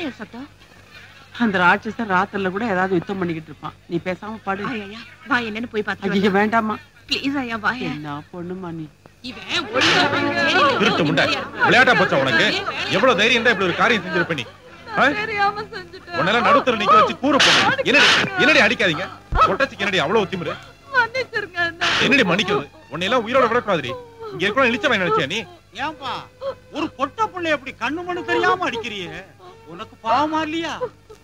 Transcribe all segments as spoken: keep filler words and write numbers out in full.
என்னையா சத்தம்? அந்த ராட்சசன் ராத்திரில கூட ஏதாவது யுத்தம் பண்ணிக்கிட்டு இருப்பான். நீ பேசாம பாடு. ஐயா வா, என்னன்னு போய் பார்த்து. ஐயா வேண்டாமா, ப்ளீஸ் ஐயா வா. என்ன பொண்ணுமா நீ? இவன் ஒழுங்கா திருட்டு முண்டை விளையாட்டா போச்சா உனக்கு? எவ்வளவு தைரியம் இருந்தா இப்படி ஒரு காரியம் செஞ்சிருப்ப நீ? தெரியாம செஞ்சுட்டேன். உன்னெல்லாம் நடுத்தர நிக்க வச்சு கூறு போன. என்னடி என்னடி அடிக்காதீங்க? ஒட்டச்சிக்கு என்னடி அவ்வளவு திமிரு? மன்னிச்சிருங்க. என்னடி மன்னிக்கிறது? உன்னை எல்லாம் உயிரோட விடக்கூடாதுடி. இங்க இருக்கணும் இழிச்சவன் நினைச்சியா நீ? ஏன்பா ஒரு பொட்ட புள்ளை எப்படி கண்ணு மண்ணு தெரியாம அடிக்கிறியே? உனக்கு பாவமா இல்லையா?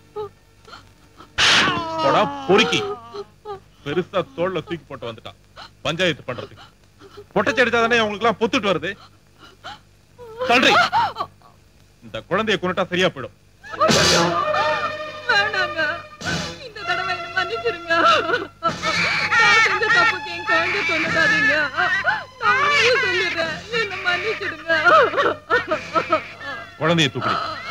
போடா பொறுக்கி. பெருசா தோல்ல தூக்கி போட்டு வந்துட்டான் பஞ்சாயத்து பண்றதுக்கு. பொட்டச்சி அடிச்சாதானே உங்களுக்கு எல்லாம் பொத்துட்டு வருது. தன்றி இந்த குழந்தைய கொண்டுட்டா சரியா போயிடும். வேண்டாங்க, இந்த தடவை என்ன மன்னிச்சிருங்க. நான் செஞ்ச தப்புக்கு என் குழந்தை கொண்டுடாதீங்க. நான் உண்மையை சொல்லிடுறேன், என்ன மன்னிச்சிடுங்க. குழந்தைய தூக்கி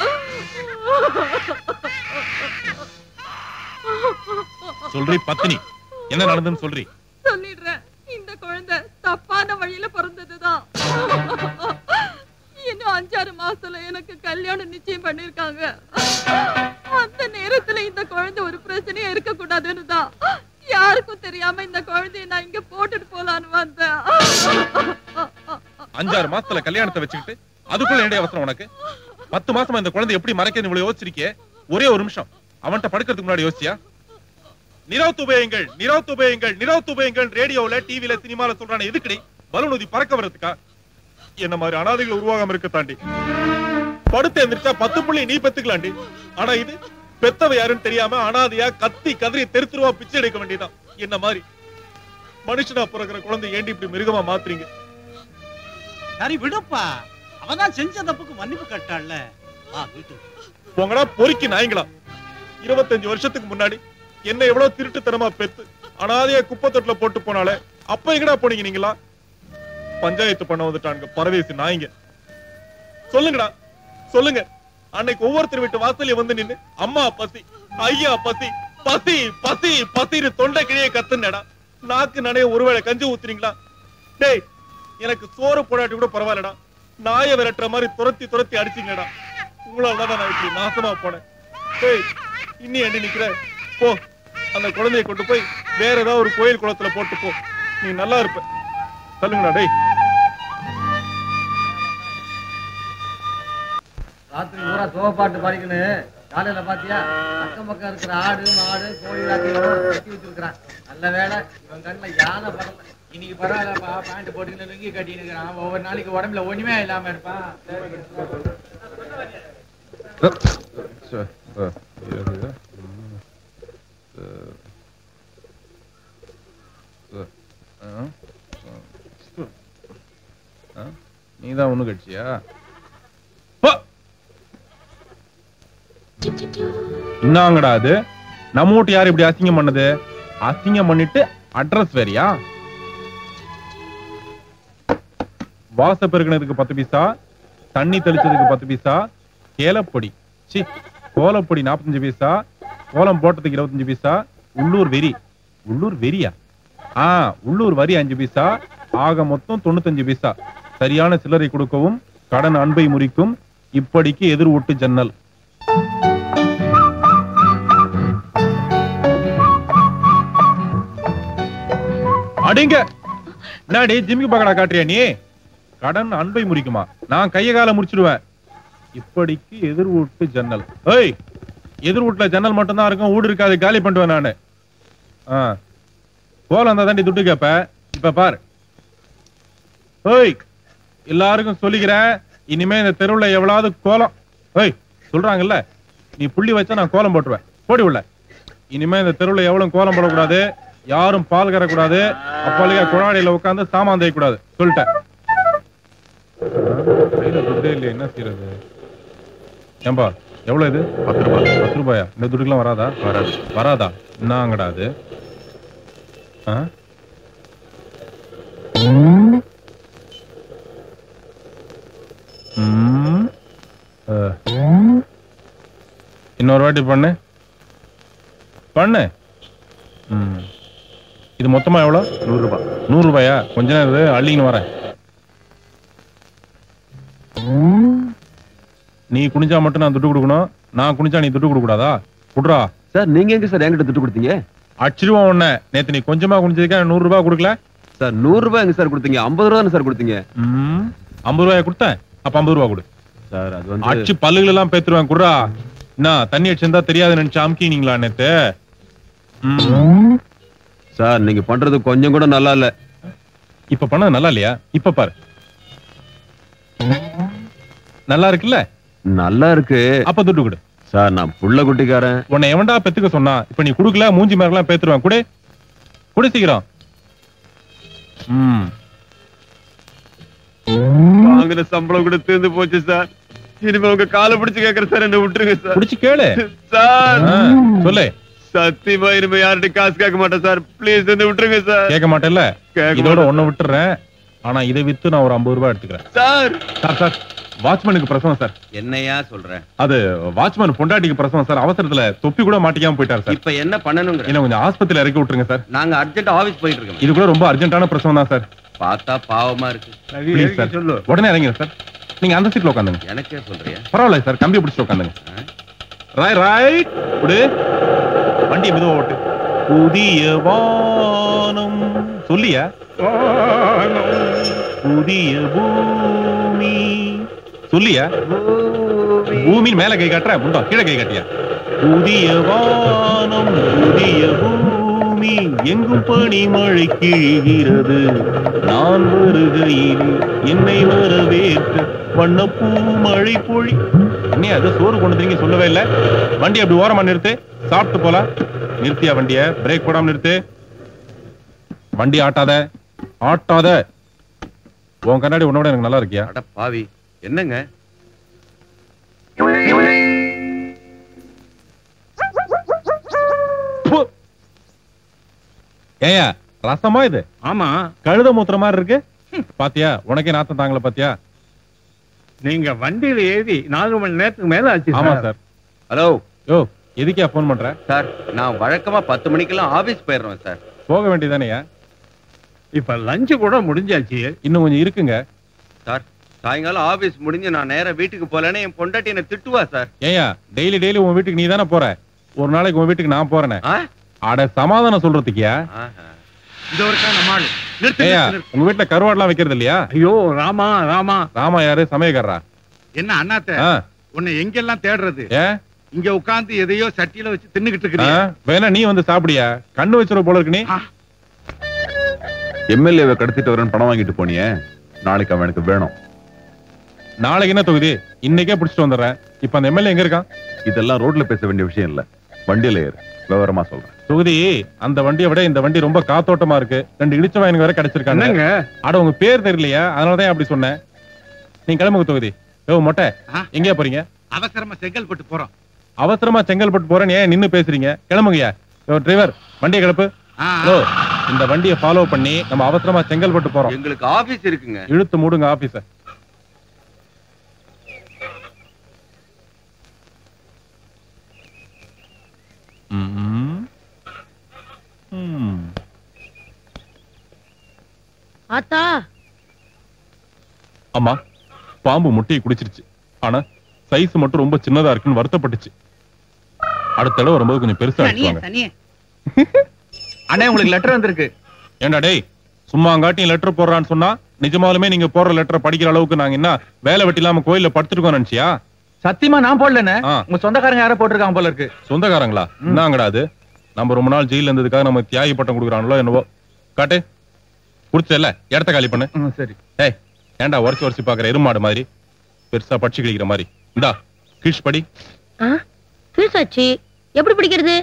சொல்றி பத்தினி, என்ன நடந்துன்னு சொல்றி? சொல்லிடுறேன். இந்த குழந்தை தப்பான வழியில பிறந்ததுதான். இன்னும் அஞ்சாறு மாசத்துல எனக்கு கல்யாணம் நிச்சயம் பண்ணிருக்காங்க. அந்த நேரத்துல இந்த குழந்தை ஒரு பிரச்சனையா இருக்க கூடாதுன்னு தான் யாருக்கும் தெரியாம இந்த குழந்தைய நான் இங்க போட்டுட்டு போலான்னு வந்தேன். அஞ்சாறு மாசத்துல கல்யாணத்தை வச்சுக்கிட்டு அதுக்குள்ள என்னுடைய அவசரம் உனக்கு? பத்து மாசமா இந்த குழந்தை எப்படி மறைக்க இவ்வளவு யோசிச்சிருக்கே? ஒரே ஒரு நிமிஷம் அவன்கிட்ட படுக்கிறதுக்கு முன்னாடி யோசிச்சியா? நிரௌத்துபயங்கள் நிரௌத்துபயங்கள் நிரௌத்துபயங்கள் ரேடியோல டிவில சினிமால சொல்றானே எதுக்குடி? பலூன் ஊதி பறக்க வரதுக்கா? என்ன மாதிரி அனாதைகள் உருவாகாம இருக்க தாண்டி படுத்து எந்திரிச்சா பத்து புள்ளி நீ பெத்துக்கலாண்டி. ஆனா இது பெத்தவ யாருன்னு தெரியாம அனாதையா கத்தி கதறி தெருத்துருவா பிச்சை எடுக்க வேண்டியதான். என்ன மாதிரி மனுஷனா பிறக்கிற குழந்தை ஏண்டி இப்படி மிருகமா மாத்துறீங்க? சரி விடுப்பா, அவதான் செஞ்ச தப்புக்கு மன்னிப்பு கட்டாள்ல. வா வீட்டுக்கு போங்கடா பொறுக்கி நாய்ங்களா. இருபத்தஞ்சு வருஷத்துக்கு முன்னாடி என்ன எவ்வளவு திருட்டுத்தனமா பெத்து அனாதைய குப்பை தொட்டில போட்டு போனாலே அப்ப எங்கடா போனீங்க நீங்களா? பஞ்சாயத்து பண்ண வந்துட்டாங்க பரவேசி நாய்ங்க. சொல்லுங்கடா சொல்லுங்க. அன்னைக்கு ஒவ்வொருத்தர் வீட்டு வாசல்ல வந்து நின்னு அம்மா பசி, ஐயா பசி, பசி பசி பசின்னு தொண்டை கிழிய கத்துனடா. நாக்கு நனைய ஒருவேளை கஞ்சி ஊத்துறீங்களா? டேய் எனக்கு சோறு போடாட்டி கூட பரவாயில்லடா, நாயை விரட்டுற மாதிரி துரத்தி துரத்தி அடிச்சீங்கடா. உங்களால தான் நான் இப்படி நாசமா போனேன். டேய் இன்னி அண்டி நிக்கிற போ, அந்த குழந்தையை கொண்டு போய் வேற ஏதாவது ஒரு கோயில் குளத்துல போட்டு போ, நீ நல்லா இருப்ப. சொல்லுங்கடா டேய். ராத்திரி பூரா சோப்பாட்டு பாடிக்கணும். காலையில பாத்தியா அக்கம் பக்கம் இருக்கிற ஆடு மாடு கோழி எல்லாத்தையும் கட்டி வச்சிருக்கிறான். நல்ல வேலை இவன் கண்ணுல யானை படல. இன்னைக்கு பரவாயில்லப்பா, பேண்ட் போட்டுக்கிட்டு லுங்கி கட்டின்னு இருக்கிறான். ஒவ்வொரு நாளைக்கு உடம்புல ஒண்ணுமே இல்லாம இருப்பான். நீதான் ஒண்ணு கட்சியா? என்னங்கடா அது? நம்ம வீட்டு யாரு இப்படி அசிங்கம் பண்ணது? அசிங்கம் பண்ணிட்டு அட்ரஸ் வேறியா? வாச பெருக்கினதுக்கு பத்து பைசா, தண்ணி தெளிச்சதுக்கு பத்து பைசா, கேலப்பொடி சி கோலப்பொடி நாற்பத்தஞ்சு பைசா, கோலம் போட்டதுக்கு இருபத்தஞ்சு பைசா, உள்ளூர் வெறி உள்ளூர் வெறியா ஆ உள்ளூர் வரி அஞ்சு பைசா, ஆக மொத்தம் தொண்ணூத்தஞ்சு பைசா. சரியான சில்லறை கொடுக்கவும் கடன் அன்பை முறிக்கும். இப்படிக்கு எதிர் ஒட்டு ஜன்னல். அடிங்க நாடி ஜிம்மிக்கு பக்கடா காட்டுறியா நீ? கடன் அன்பை முறிக்குமா? நான் கைய கால முடிச்சிடுவேன். இப்படிக்கு எதிர் வீட்டு ஜன்னல். ஏய் எதிர் வீட்டுல ஜன்னல் மட்டும் தான் இருக்கும், வீடு இருக்காது, காலி பண்ணுவேன் நானு. கோலம் அந்த தாண்டி துட்டு கேப்ப. இப்ப பாரு, ஏய் எல்லாருக்கும் சொல்லிக்கிறேன், இனிமே இந்த தெருவுல எவ்வளவு கோலம் ஏய் சொல்றாங்கல்ல, நீ புள்ளி வச்சா நான் கோலம் போட்டுருவேன். போடி உள்ள. இனிமே இந்த தெருவுல எவ்வளவு கோலம் போடக்கூடாது, யாரும் பால் கறக்கூடாது, அப்பாலியா குழாடியில உட்காந்து சாமான் தேய்க்க கூடாது சொல்லிட்டேன். இல்லையா என்ன செய்யறது? ஏம்பா எவ்வளவு இது? பத்து ரூபாய். பத்து ரூபாயா? இந்த துட்டுக்கெல்லாம் வராதா? வராது. வராதா? என்னங்கடா அது? இன்னொரு வாட்டி பண்ணு பண்ணு. இது மொத்தமா எவ்வளவு? நூறு ரூபாய். நூறு ரூபாயா? கொஞ்ச நேரம் அள்ளின்னு வரேன். நீ குனிஞ்சா மட்டும் நான் துட்டு கொடுக்கணும், நான் குனிஞ்சா நீ துட்டு கொடுக்க கூடாதா? குடுறா. சார் நீங்க எங்க சார் என்கிட்ட துட்டு கொடுத்தீங்க? அச்சிருவோம் உன்ன. நேத்து நீ கொஞ்சமா குனிஞ்சதுக்கு நூறு ரூபாய் கொடுக்கல சார். நூறு ரூபாய் எங்க சார் கொடுத்தீங்க? ஐம்பது ரூபாய் சார் கொடுத்தீங்க. ஐம்பது ரூபாய் கொடுத்தேன். அப்ப ஐம்பது ரூபாய் கொடு சார். அது வந்து அச்சு பல்லுகள் எல்லாம் பேத்துருவேன். குடுறா. என்ன தண்ணி அடிச்சிருந்தா தெரியாது நினைச்சு அமுக்கினீங்களா நேத்து? சார் நீங்க பண்றது கொஞ்சம் கூட நல்லா இல்ல. இப்ப பண்ணது நல்லா இல்லையா? இப்ப பாரு, நல்லா இருக்குல்ல? நல்லா இருக்கு. அப்ப துட்டு கொடு சார். நான் புள்ள குட்டிக்காரன். உன்னை எவன்டா பெத்துக்க சொன்னா? இப்ப நீ குடுக்கல, மூஞ்சி மேலாம் பேத்துருவேன். குடு குடு சீக்கிரம். ம் வாங்குற சம்பளம் கூட தீர்ந்து போச்சு சார். இனிமே உங்க காலை பிடிச்சு கேக்குற சார், என்ன விட்டுருங்க சார். பிடிச்சு கேளு சார். சொல்லு. சத்தியமா இனிமே யார்கிட்ட காசு கேட்க மாட்டேன் சார். பிளீஸ் என்ன விட்டுருங்க சார். கேட்க மாட்டேன்ல? இதோட ஒண்ணு விட்டுறேன். ஆனா இதை வித்து நான் ஒரு ஐம்பது ரூபாய் எடுத்துக்கிறேன் சார். சார் சார் வாட்ச்மேனுக்கு பிரசவம் சார். என்னையா சொல்றேன்? அது வாட்ச்மேன் பொண்டாட்டிக்கு பிரசவம் சார். அவசரத்துல தொப்பி கூட மாட்டிக்காம போயிட்டாரு சார். இப்ப என்ன பண்ணணுங்க? என்ன கொஞ்சம் ஆஸ்பத்திரியில இறக்கி விட்டுருங்க சார். நாங்க அர்ஜென்ட் ஆபீஸ் போயிட்டு இருக்கோம். இது கூட ரொம்ப அர்ஜென்ட்டான பிரசவம் தான் சார். பார்த்தா பாவமா இருக்கு. Please சார், உடனே இறங்குங்க சார். நீங்க அந்த சீட்ல உட்காந்துங்க. எனக்கே சொல்றியா? பரவாயில்ல சார், கம்பியை பிடிச்சு உட்காந்துங்க. ராய் ரைட் விடு. வண்டி மெதுவா ஓட்டு. புதிய வானம் சொல்லியா? புதிய பூமி சொல்லியா? பூமி மேல கை காட்டுற, முண்டா கீழே கை காட்டியா? புதிய வானம் புதிய பூமி எங்கும் பனி மழை கிழிகிறது. நான் வருகையில் என்னை வரவேற்க வண்ணப்பூ மழை பொழி. என்ன அது சோறு கொண்டு வந்து சொல்லவே இல்லை. வண்டி அப்படி ஓரமா நிறுத்து, சாப்பிட்டு போலாம். நிறுத்தியா வண்டிய? பிரேக் போடாம நிறுத்து. வண்டி ஆட்டாத ஆட்டாத. உன் கண்ணாடி உன்னோட எனக்கு நல்லா இருக்கியா? அட பாவி, என்னங்க? ஏயா ரசமா இது? ஆமா. கழுத மூத்திர மாதிரி இருக்கு. பாத்தியா? உனக்கே நாத்தம் தாங்கல பாத்தியா? நீங்க வண்டியில ஏறி நாலு மணி நேரத்துக்கு மேல ஆச்சு. ஆமா சார். ஹலோ. யோ எதுக்கே போன் பண்ற? சார் நான் வழக்கமா பத்து மணிக்கெல்லாம் ஆபீஸ் போயிடுறேன் சார். போக வேண்டியதானேயா? இப்ப லஞ்சு கூட முடிஞ்சாச்சு. இன்னும் கொஞ்சம் இருக்குங்க சார். சாயங்காலம் ஆபீஸ் முடிஞ்சு நான் நேரா வீட்டுக்கு போலன்னு என் பொண்டாட்டி என்ன திட்டுவா சார். ஏயா டெய்லி டெய்லி உன் வீட்டுக்கு நீ தானே போற, ஒரு நாளைக்கு உன் வீட்டுக்கு நான் போறேனே. அட சமாதானம் சொல்றதுக்கியா? இது ஒருக்கா நம்மாளு. ஏயா உங்க வீட்டுல கருவாடுலாம் வைக்கிறது இல்லையா? ஐயோ ராமா ராமா. ராமா யாரு? சமயக்காரரா? என்ன அண்ணாத்த உன்னை எங்கெல்லாம் தேடுறது? ஏன் இங்க உட்கார்ந்து எதையோ சட்டியில வச்சு தின்னுகிட்டு இருக்கிறீங்க. வேணா நீ வந்து சாப்பிடியா? கண்ணு வச்சிர போல இருக்கு. நீ எம்எல்ஏவை கடத்திட்டு வரேன்னு பணம் வாங்கிட்டு போனியே, நாளைக்கு அவன் எனக்கு வேணும். நாளைக்கு என்ன தொகுதி? இன்னைக்கே பிடிச்சிட்டு வந்துடுறேன். இப்ப அந்த எம்எல்ஏ எங்க இருக்கான்? இதெல்லாம் ரோட்ல பேச வேண்டிய விஷயம் இல்ல, வண்டியில ஏறு. விவரமா சொல்றேன். தொகுதி அந்த வண்டியை விட இந்த வண்டி ரொம்ப காத்தோட்டமா இருக்கு. ரெண்டு இடிச்ச வாயனுக்கு வேற கிடைச்சிருக்காங்க. அட உங்க பேர் தெரியலையா? அதனாலதான் அப்படி சொன்னேன். நீங்க கிளம்புங்க தொகுதி. யோ மொட்டை எங்கேயா போறீங்க? அவசரமா செங்கல்பட்டு போறோம். அவசரமா செங்கல்பட்டு போறேன்னு ஏன் நின்னு பேசுறீங்க? கிளம்புங்கயா. டிரைவர் வண்டியை கிளப்பு. இந்த வண்டியை ஃபாலோ பண்ணி நம்ம அவசரமா செங்கல்பட்டு போறோம். எங்களுக்கு ஆபீஸ் இருக்குங்க. இழுத்து மூடுங்க ஆபீஸ. ஆத்தா அம்மா பாம்பு முட்டையை குடிச்சிருச்சு. ஆனா சைஸ் மட்டும் ரொம்ப சின்னதா இருக்குன்னு வருத்தப்பட்டுச்சு. அடுத்த தடவை வரும்போது கொஞ்சம் பெருசா அடிச்சுவாங்க. அண்ணே உங்களுக்கு லெட்டர் வந்திருக்கு. ஏண்டா டேய், சும்மா அங்காட்டி லெட்டர் போடுறான்னு சொன்னா நிஜமாலுமே நீங்க போடுற லெட்டரை படிக்கிற அளவுக்கு நாங்க என்ன வேலை வெட்டி இல்லாம கோயில்ல படுத்துருக்கோம் நினைச்சியா? சத்தியமா நான் போடலண்ணே. உங்க சொந்தக்காரங்க யாரோ போட்டிருக்காங்க போல இருக்கு. சொந்தக்காரங்களா? என்னங்கடா அது? நம்ம ரொம்ப நாள் ஜெயில இருந்ததுக்காக நம்ம தியாகி பட்டம் கொடுக்குறாங்களோ என்னவோ. காட்டு. குடிச்சல இடத்த காலி பண்ணு. சரி. ஏய் ஏண்டா உரசி உரசி பாக்குற எருமாடு மாதிரி பெருசா படிச்சு கிழிக்கிற மாதிரி. இந்தா கீழ் படி. கீழ்சாச்சி எப்படி படிக்கிறது?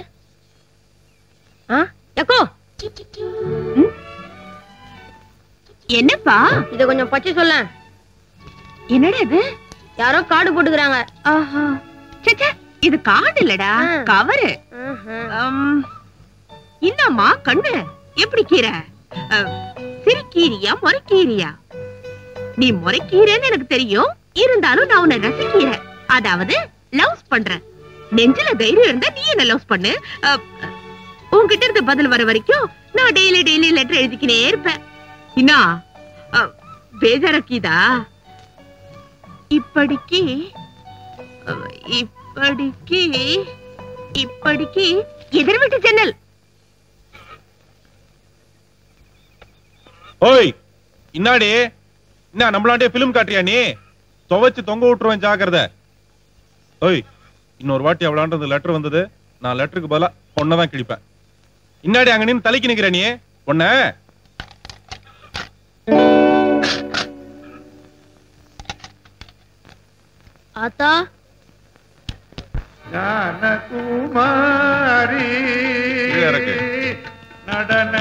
என்னப்பா இத கொஞ்சம் பச்சை சொல்ல. என்னடா இது? யாரோ கார்டு போட்டுக்கிறாங்க. ஆஹா சச்சா இது கார்டு இல்லடா, கவரு. என்னம்மா கண்ணு எப்படி கீரை? சிரிக்கீரியா முறைக்கீரியா? நீ முறைக்கீரைன்னு எனக்கு தெரியும், இருந்தாலும் நான் உன்னை ரசிக்கிறேன். அதாவது லவ்ஸ் பண்றேன். நெஞ்சில தைரியம் இருந்தா நீ என்ன லவ்ஸ் பண்ணு. உன்கிட்ட இருந்து பதில் வர வரைக்கும் நான் டெய்லி டெய்லி லெட்டர் எழுதிக்கினே இருப்பேன். என்ன பேஜாரக்கீதா? இப்படிக்கு இப்படிக்கு இப்படிக்கு எதிர் வீட்டு ஜன்னல். ஓய் இன்னாடி என்ன நம்மளாண்டே பிலிம் காட்டுறியா நீ? துவைச்சு தொங்க விட்டுருவேன் ஜாக்கிரத. ஓய் இன்னொரு வாட்டி அவளான்றது லெட்டர் வந்தது, நான் லெட்டருக்கு பதிலா பொண்ணதான் கிழிப்பேன். இன்னாடி அங்க நின்னு தலைக்கு நிக்கிற நீ பொண்ண. ஆத்தா ஞானகுமாரி நடன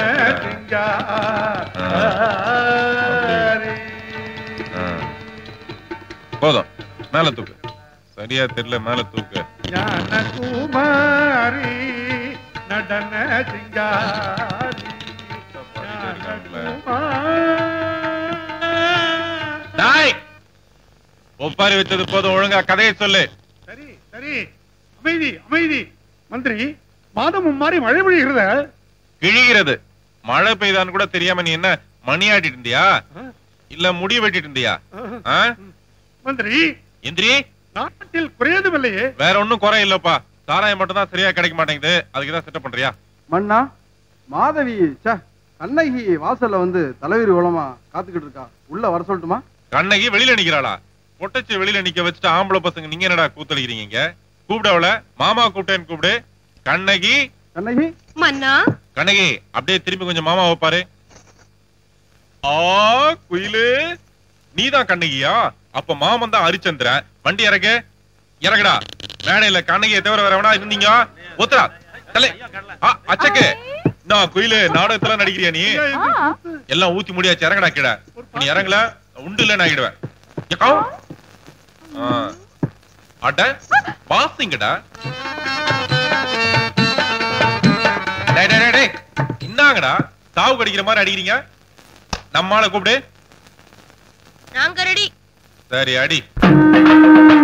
சிங்காரி. போதும் மேல தூக்கு. சரியா தெரியல, மேல தூக்கு. ஞானகுமாரி நடன சிங்காரி. ஒப்பாரி வச்சது போதும், ஒழுங்கா கதையை சொல்லு. சரி சரி அமைதி அமைதி. மந்திரி மாதமும் மாறி மழை பொழிகிறது. கிழிகிறது. மழை பெய்தான்னு கூட தெரியாம நீ என்ன மணி ஆட்டிட்டு இருந்தியா இல்ல முடி வெட்டிட்டு இருந்தியா? மந்திரி எந்திரி. நாட்டில் குறையதும் இல்லையே. வேற ஒண்ணும் குறை இல்லப்பா, சாராயம் மட்டும் தான் சரியா கிடைக்க மாட்டேங்குது. அதுக்குதான் செட்டப் பண்றியா? மண்ணா மாதவி கண்ணகி வாசல்ல வந்து தலைவரி உலமா காத்துக்கிட்டு இருக்கா, உள்ள வர சொல்லட்டுமா? கண்ணகி வெளியில நிக்கிறாளா? பொட்டச்சு வெளியில நிக்க வச்சுட்டு ஆம்பளை பசங்க நீங்க என்னடா கூத்தளிக்கிறீங்க? கூப்பிட அவள. மாமா கூப்பிட்டேன்னு கூப்பிடு. கண்ணகி கண்ணகி மன்னா. கண்ணகி அப்படியே திரும்பி கொஞ்சம் மாமா வைப்பாரு. ஆ குயிலு நீதான் கண்ணகியா? அப்ப மாமன் தான் ஹரிச்சந்திரன். வண்டி இறக்கு. இறக்குடா. மேடையில கண்ணகியை தவிர வேற வேணா இருந்தீங்க ஒத்துறா தலை. அச்சக்கு நான் குயிலு நாடகத்துல நடிக்கிறியா நீ? எல்லாம் ஊத்தி முடியாச்சு. இறங்கடா கீழ. நீ இறங்கல உண்டு இல்லன்னு ஆகிடுவேன். அட பாசிங்கடா. இன்னாங்கடா சாவு கடிக்கிற மாதிரி அடிக்கிறீங்க. நம்மால கூப்பிடு. நாங்க ரெடி. சரி அடி.